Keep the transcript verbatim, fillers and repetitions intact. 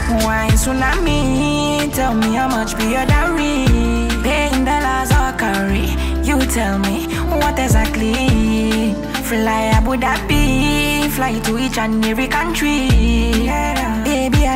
Why tsunami? Tell me how much be your dowry? Paying dollars or carry? You tell me what exactly? Fly Abu Dhabi, fly to each and every country. Baby, I